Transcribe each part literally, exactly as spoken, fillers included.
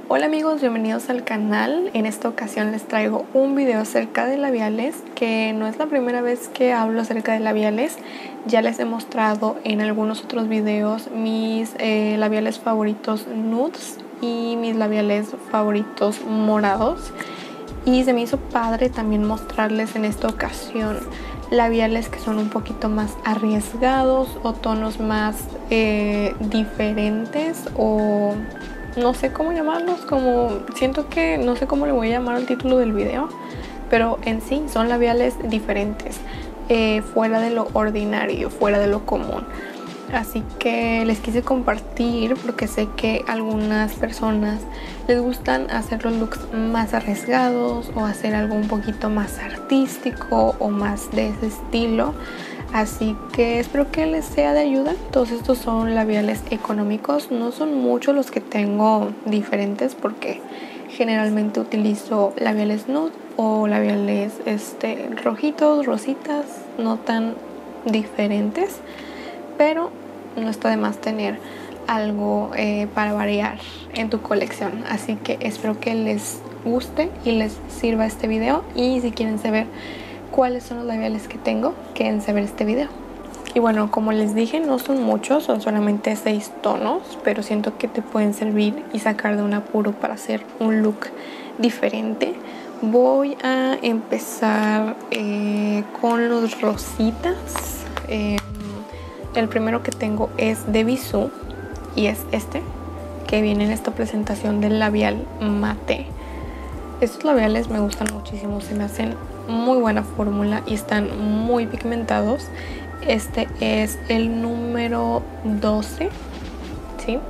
Hola amigos, bienvenidos al canal. En esta ocasión les traigo un video acerca de labiales, que no es la primera vez que hablo acerca de labiales. Ya les he mostrado en algunos otros videos mis eh, labiales favoritos nudes y mis labiales favoritos morados, y se me hizo padre también mostrarles en esta ocasión labiales que son un poquito más arriesgados o tonos más eh, diferentes, o no sé cómo llamarlos, como siento que no sé cómo le voy a llamar al título del video, pero en sí son labiales diferentes, eh, fuera de lo ordinario, fuera de lo común. Así que les quise compartir porque sé que a algunas personas les gustan hacer los looks más arriesgados o hacer algo un poquito más artístico o más de ese estilo. Así que espero que les sea de ayuda. Todos estos son labiales económicos, no son muchos los que tengo diferentes porque generalmente utilizo labiales nude o labiales este, rojitos, rositas, no tan diferentes, pero no está de más tener algo eh, para variar en tu colección. Así que espero que les guste y les sirva este video, y si quieren saber cuáles son los labiales que tengo, quédense a ver este video. Y bueno, como les dije, no son muchos, son solamente seis tonos, pero siento que te pueden servir y sacar de un apuro para hacer un look diferente. Voy a empezar eh, con los rositas. eh, El primero que tengo es de Bisú y es este, que viene en esta presentación del labial mate. Estos labiales me gustan muchísimo, se me hacen muy buena fórmula y están muy pigmentados. Este es el número doce, ¿sí?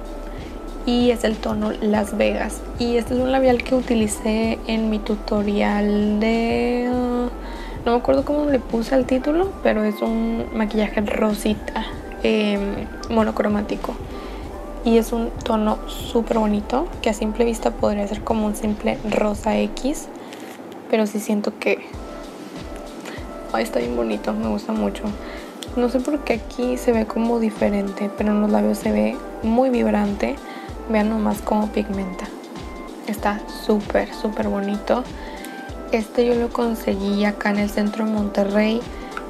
Y es el tono Las Vegas. Y este es un labial que utilicé en mi tutorial de... Uh, no me acuerdo cómo le puse al título, pero es un maquillaje rosita eh, monocromático. Y es un tono súper bonito, que a simple vista podría ser como un simple rosa X, pero sí siento que... Ay, está bien bonito, me gusta mucho. No sé por qué aquí se ve como diferente, pero en los labios se ve muy vibrante. Vean nomás cómo pigmenta. Está súper, súper bonito. Este yo lo conseguí acá en el centro de Monterrey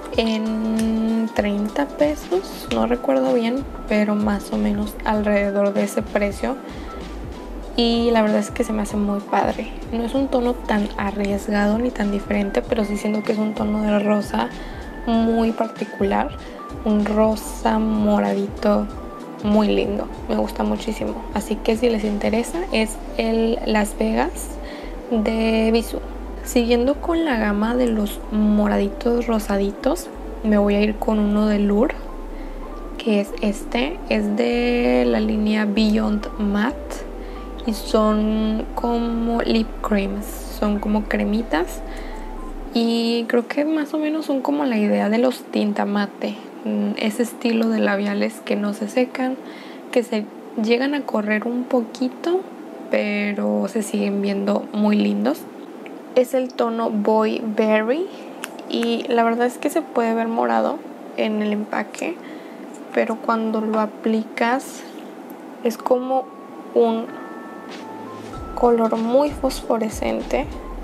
en treinta pesos, no recuerdo bien, pero más o menos alrededor de ese precio. Y la verdad es que se me hace muy padre. No es un tono tan arriesgado ni tan diferente, pero sí siento que es un tono de rosa muy particular. Un rosa moradito muy lindo, me gusta muchísimo. Así que si les interesa, es el Las Vegas de Bisú. Siguiendo con la gama de los moraditos rosaditos, me voy a ir con uno de Lure, que es este. Es de la línea Beyond Matte y son como lip creams, son como cremitas, y creo que más o menos son como la idea de los tinta mate, ese estilo de labiales que no se secan, que se llegan a correr un poquito, pero se siguen viendo muy lindos. Es el tono Boy Berry y la verdad es que se puede ver morado en el empaque, pero cuando lo aplicas es como un color muy fosforescente,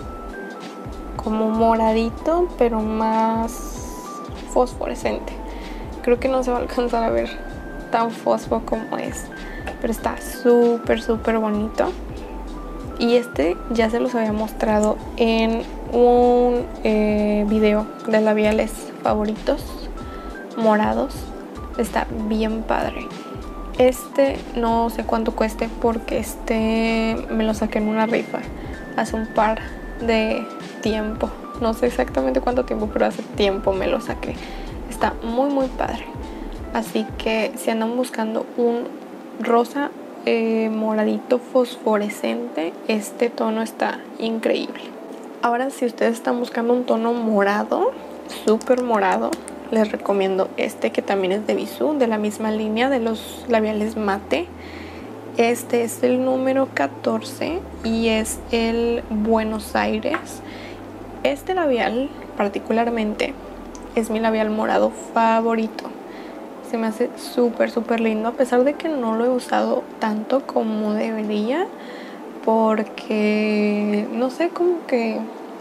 como moradito, pero más fosforescente. Creo que no se va a alcanzar a ver tan fosfo como es, pero está súper súper bonito. Y este ya se los había mostrado en un eh, video de labiales favoritos morados. Está bien padre. Este no sé cuánto cueste porque este me lo saqué en una rifa hace un par de tiempo. No sé exactamente cuánto tiempo, pero hace tiempo me lo saqué. Está muy muy padre. Así que si andan buscando un rosa Eh, moradito fosforescente, este tono está increíble. Ahora, si ustedes están buscando un tono morado, súper morado, les recomiendo este, que también es de Bisú, de la misma línea de los labiales mate. Este es el número catorce y es el Buenos Aires. Este labial particularmente es mi labial morado favorito. Se me hace súper súper lindo, a pesar de que no lo he usado tanto como debería, porque no sé, como que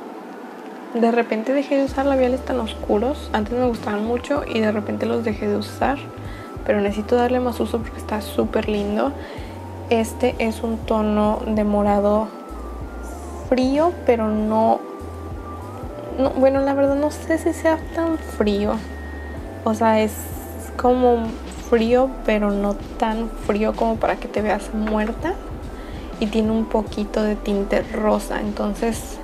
de repente dejé de usar labiales tan oscuros. Antes me gustaban mucho y de repente los dejé de usar, pero necesito darle más uso porque está súper lindo. Este es un tono de morado frío, pero no, no, bueno, la verdad no sé si sea tan frío. O sea, es como frío, pero no tan frío como para que te veas muerta. Y tiene un poquito de tinte rosa, entonces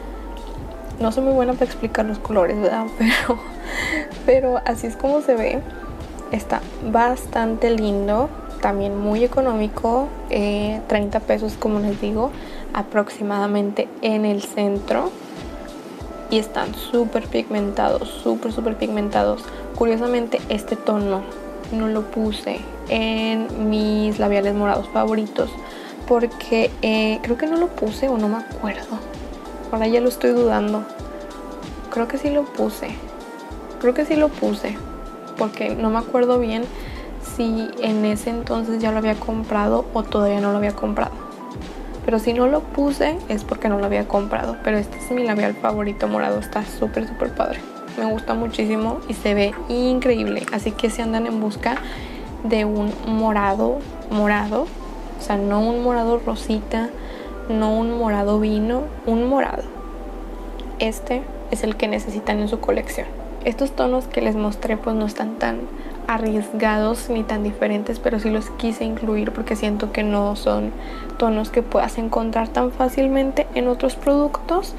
no soy muy buena para explicar los colores, ¿verdad? Pero, pero así es como se ve. Está bastante lindo, también muy económico, eh, treinta pesos como les digo, aproximadamente en el centro. Y están súper pigmentados, súper súper pigmentados. Curiosamente este tono no lo puse en mis labiales morados favoritos porque eh, creo que no lo puse o no me acuerdo. Ahora ya lo estoy dudando. Creo que sí lo puse. Creo que sí lo puse. Porque no me acuerdo bien si en ese entonces ya lo había comprado o todavía no lo había comprado. Pero si no lo puse es porque no lo había comprado. Pero este es mi labial favorito morado. Está súper súper padre. Me gusta muchísimo y se ve increíble. Así que si andan en busca de un morado, morado, o sea, no un morado rosita, no un morado vino, un morado. Este es el que necesitan en su colección. Estos tonos que les mostré pues no están tan arriesgados ni tan diferentes, pero sí los quise incluir porque siento que no son tonos que puedas encontrar tan fácilmente en otros productos.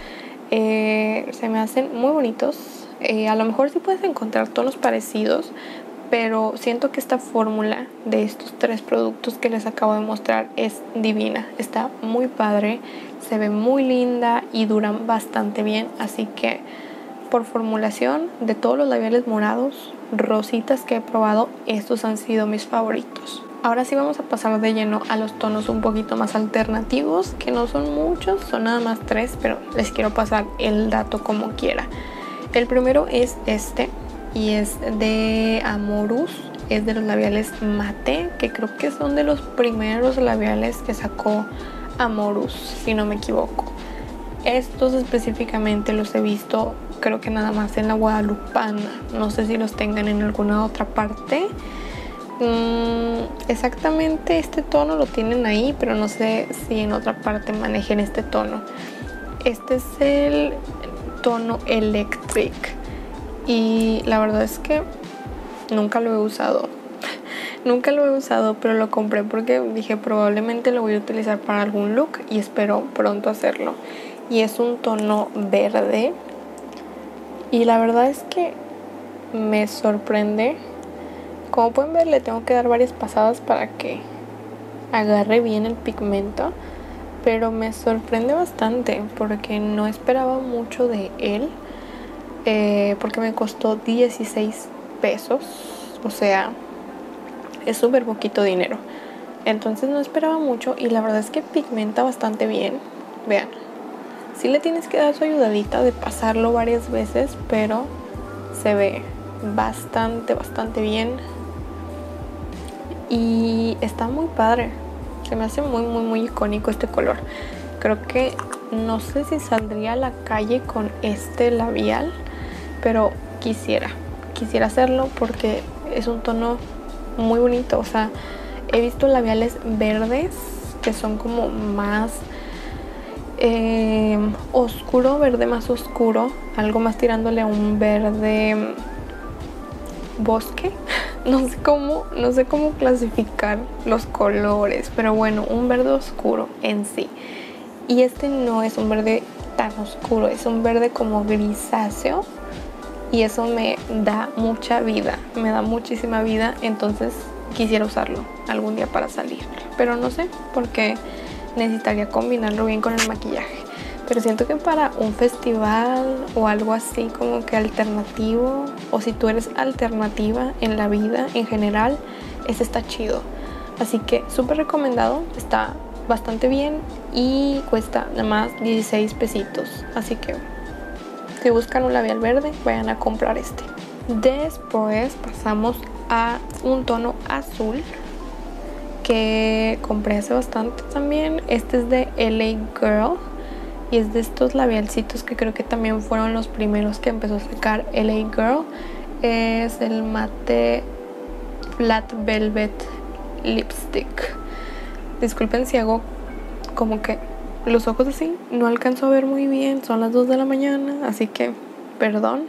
Eh, se me hacen muy bonitos. Eh, a lo mejor sí puedes encontrar tonos parecidos, pero siento que esta fórmula de estos tres productos que les acabo de mostrar es divina. Está muy padre, se ve muy linda y duran bastante bien. Así que por formulación, de todos los labiales morados, rositas que he probado, estos han sido mis favoritos. Ahora sí vamos a pasar de lleno a los tonos un poquito más alternativos, que no son muchos, son nada más tres, pero les quiero pasar el dato como quiera. El primero es este y es de Amorous, es de los labiales mate, que creo que son de los primeros labiales que sacó Amorous, si no me equivoco. Estos específicamente los he visto creo que nada más en la Guadalupana, no sé si los tengan en alguna otra parte. Mm, exactamente este tono lo tienen ahí, pero no sé si en otra parte manejen este tono. Este es el tono Electric y la verdad es que nunca lo he usado. Nunca lo he usado, pero lo compré porque dije probablemente lo voy a utilizar para algún look y espero pronto hacerlo. Y es un tono verde y la verdad es que me sorprende. Como pueden ver, le tengo que dar varias pasadas para que agarre bien el pigmento, pero me sorprende bastante porque no esperaba mucho de él, eh, porque me costó dieciséis pesos, o sea, es súper poquito dinero. Entonces no esperaba mucho y la verdad es que pigmenta bastante bien. Vean, sí le tienes que dar su ayudadita de pasarlo varias veces, pero se ve bastante, bastante bien. Y está muy padre. Se me hace muy, muy, muy icónico este color. Creo que no sé si saldría a la calle con este labial, pero quisiera. Quisiera hacerlo porque es un tono muy bonito. O sea, he visto labiales verdes que son como más eh, oscuro, verde más oscuro. Algo más tirándole a un verde bosque. No sé cómo, no sé cómo clasificar los colores, pero bueno, un verde oscuro en sí. Y este no es un verde tan oscuro, es un verde como grisáceo y eso me da mucha vida, me da muchísima vida, entonces quisiera usarlo algún día para salir, pero no sé, porque necesitaría combinarlo bien con el maquillaje. Pero siento que para un festival o algo así como que alternativo, o si tú eres alternativa en la vida en general, este está chido. Así que súper recomendado, está bastante bien y cuesta nada más dieciséis pesitos. Así que si buscan un labial verde, vayan a comprar este. Después pasamos a un tono azul que compré hace bastante también. Este es de L A Girl y es de estos labialcitos que creo que también fueron los primeros que empezó a sacar L A Girl. Es el Matte Flat Velvet Lipstick. Disculpen si hago como que los ojos así, no alcanzo a ver muy bien, son las dos de la mañana, así que perdón.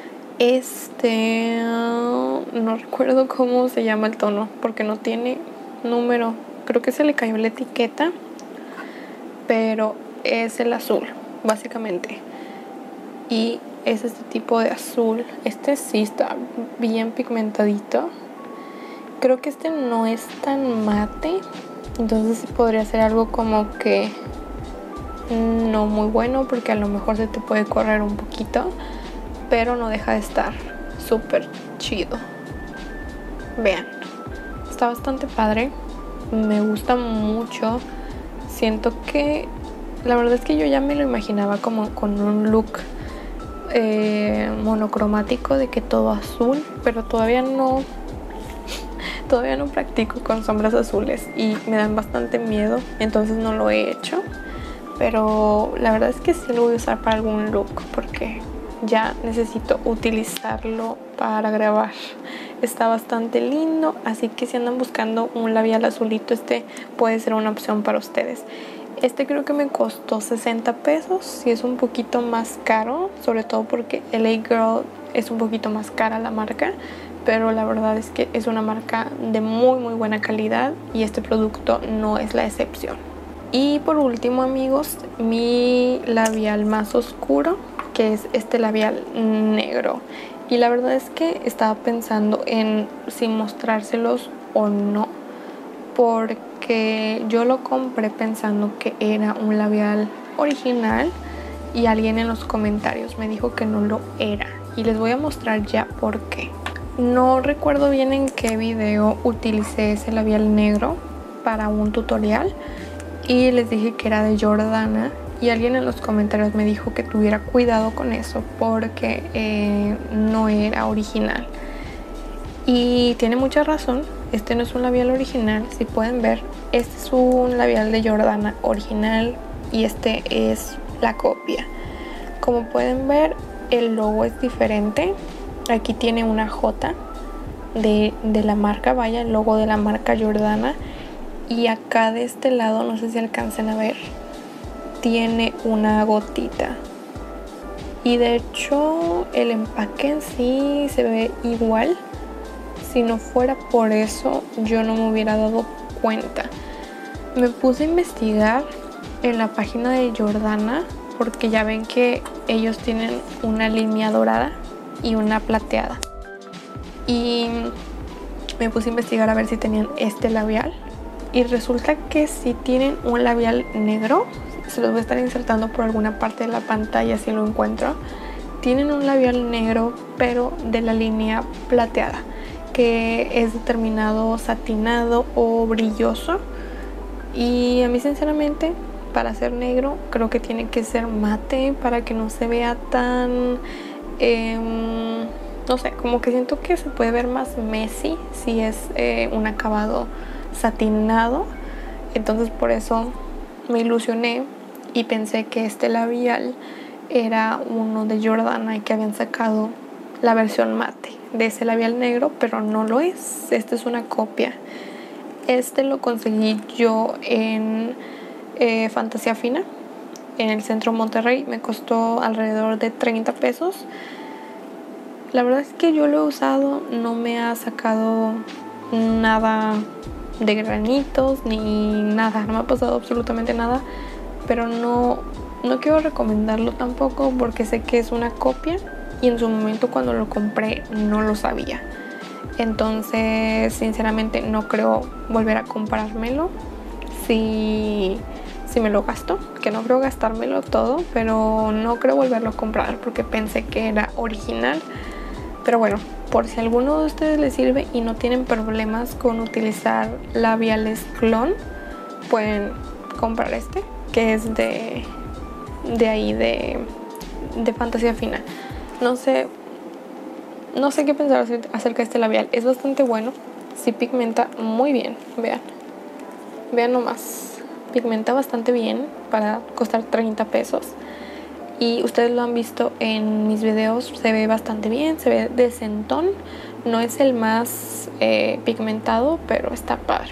Este uh, no recuerdo cómo se llama el tono porque no tiene número, creo que se le cayó la etiqueta, pero es el azul básicamente, y es este tipo de azul. Este sí está bien pigmentadito. Creo que este no es tan mate, entonces podría ser algo como que no muy bueno porque a lo mejor se te puede correr un poquito, pero no deja de estar súper chido. Vean, está bastante padre, me gusta mucho. Siento que la verdad es que yo ya me lo imaginaba como con un look eh, monocromático, de que todo azul, pero todavía no todavía no practico con sombras azules y me dan bastante miedo, entonces no lo he hecho, pero la verdad es que sí lo voy a usar para algún look porque ya necesito utilizarlo para grabar. Está bastante lindo, así que si andan buscando un labial azulito, este puede ser una opción para ustedes. Este creo que me costó sesenta pesos, sí es un poquito más caro, sobre todo porque L A Girl es un poquito más cara la marca, pero la verdad es que es una marca de muy muy buena calidad y este producto no es la excepción. Y por último, amigos, mi labial más oscuro, que es este labial negro. Y la verdad es que estaba pensando en si mostrárselos o no, porque yo lo compré pensando que era un labial original y alguien en los comentarios me dijo que no lo era, y les voy a mostrar ya por qué. No recuerdo bien en qué video utilicé ese labial negro para un tutorial y les dije que era de Jordana, y alguien en los comentarios me dijo que tuviera cuidado con eso porque eh, no era original. Y tiene mucha razón, este no es un labial original. Si pueden ver, este es un labial de Jordana original y este es la copia. Como pueden ver, el logo es diferente. Aquí tiene una J de, de la marca, vaya, el logo de la marca Jordana. Y acá de este lado, no sé si alcancen a ver, tiene una gotita. Y de hecho el empaque en sí se ve igual. Si no fuera por eso, yo no me hubiera dado cuenta. Me puse a investigar en la página de Jordana porque ya ven que ellos tienen una línea dorada y una plateada. Y me puse a investigar a ver si tenían este labial. Y resulta que sí tienen un labial negro. Se los voy a estar insertando por alguna parte de la pantalla si lo encuentro. Tienen un labial negro, pero de la línea plateada, que es determinado satinado o brilloso. Y a mí sinceramente, para ser negro, creo que tiene que ser mate para que no se vea tan... Eh, no sé, como que siento que se puede ver más messy si es eh, un acabado satinado. Entonces por eso me ilusioné y pensé que este labial era uno de Jordana y que habían sacado la versión mate de ese labial negro, pero no lo es. Este es una copia. Este lo conseguí yo en eh, Fantasía Fina, en el centro Monterrey. Me costó alrededor de treinta pesos. La verdad es que yo lo he usado, no me ha sacado nada de granitos ni nada, no me ha pasado absolutamente nada, pero no, no quiero recomendarlo tampoco porque sé que es una copia y en su momento cuando lo compré no lo sabía. Entonces sinceramente no creo volver a comprármelo si, si me lo gasto, que no creo gastármelo todo, pero no creo volverlo a comprar porque pensé que era original. Pero bueno, por si a alguno de ustedes les sirve y no tienen problemas con utilizar labiales clon, pueden comprar este, que es de, de ahí, de, de Fantasía Fina. No sé, no sé qué pensar acerca de este labial. Es bastante bueno, sí pigmenta muy bien, vean. vean nomás, pigmenta bastante bien para costar treinta pesos. Y ustedes lo han visto en mis videos, se ve bastante bien, se ve decentón. No es el más eh, pigmentado, pero está padre.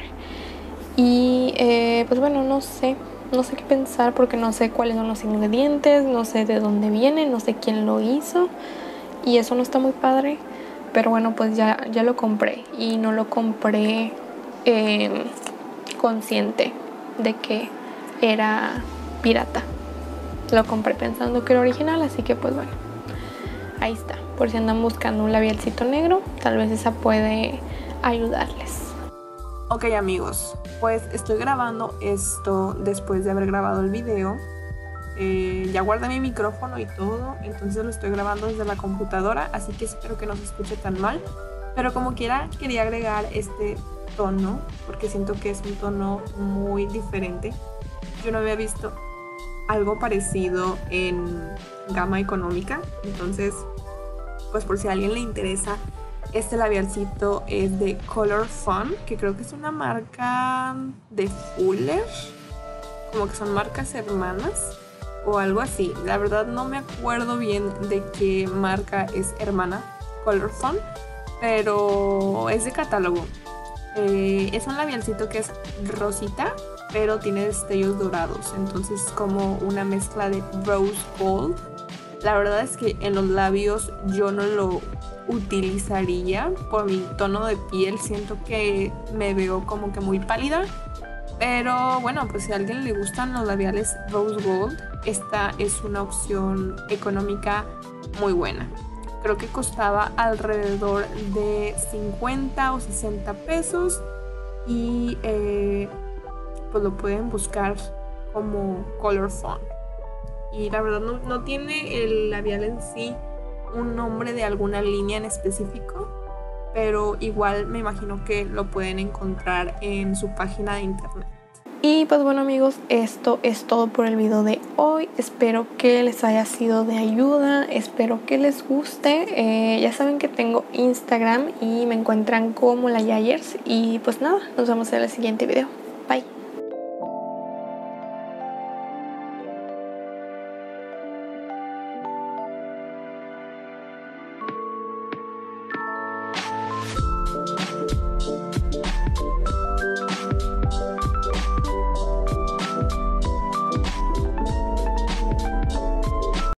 Y eh, pues bueno, no sé, no sé qué pensar porque no sé cuáles son los ingredientes, no sé de dónde viene, no sé quién lo hizo. Y eso no está muy padre. Pero bueno, pues ya, ya lo compré y no lo compré eh, consciente de que era pirata. Lo compré pensando que era original, así que pues bueno, ahí está. Por si andan buscando un labialcito negro, tal vez esa puede ayudarles. Ok amigos, pues estoy grabando esto después de haber grabado el video. Eh, ya guardé mi micrófono y todo, entonces lo estoy grabando desde la computadora, así que espero que no se escuche tan mal. Pero como quiera, quería agregar este tono, porque siento que es un tono muy diferente. Yo no había visto algo parecido en gama económica, entonces pues por si a alguien le interesa, este labialcito es de Color Fun, que creo que es una marca de Fuller, como que son marcas hermanas o algo así. La verdad no me acuerdo bien de qué marca es hermana Color Fun, pero es de catálogo. Eh, es un labialcito que es rosita, pero tiene destellos dorados, entonces es como una mezcla de rose gold. La verdad es que en los labios yo no lo utilizaría por mi tono de piel, siento que me veo como que muy pálida, pero bueno, pues si a alguien le gustan los labiales rose gold, esta es una opción económica muy buena. Creo que costaba alrededor de cincuenta o sesenta pesos y eh, pues lo pueden buscar como Color Fun. Y la verdad no, no tiene el labial en sí un nombre de alguna línea en específico, pero igual me imagino que lo pueden encontrar en su página de internet. Y pues bueno amigos, esto es todo por el video de hoy. Espero que les haya sido de ayuda, espero que les guste. Eh, ya saben que tengo Instagram y me encuentran como La Yayers. Y pues nada, nos vemos en el siguiente video. Bye.